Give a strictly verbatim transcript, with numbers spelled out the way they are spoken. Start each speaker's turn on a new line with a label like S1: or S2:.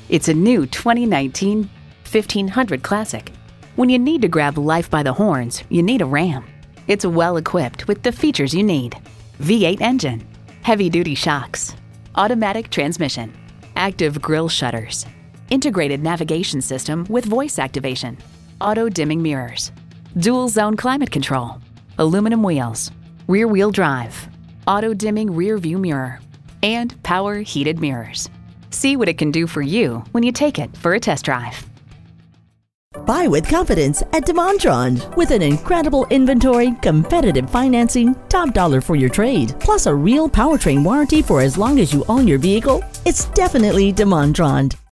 S1: It's a new twenty nineteen fifteen hundred Classic. When you need to grab life by the horns, you need a Ram. It's well equipped with the features you need: V eight engine, heavy-duty shocks, automatic transmission, active grille shutters, integrated navigation system with voice activation, auto-dimming mirrors, dual-zone climate control, aluminum wheels, rear-wheel drive, auto-dimming rear-view mirror, and power heated mirrors. See what it can do for you when you take it for a test drive.
S2: Buy with confidence at DeMontrond. With an incredible inventory, competitive financing, top dollar for your trade, plus a real powertrain warranty for as long as you own your vehicle, it's definitely DeMontrond.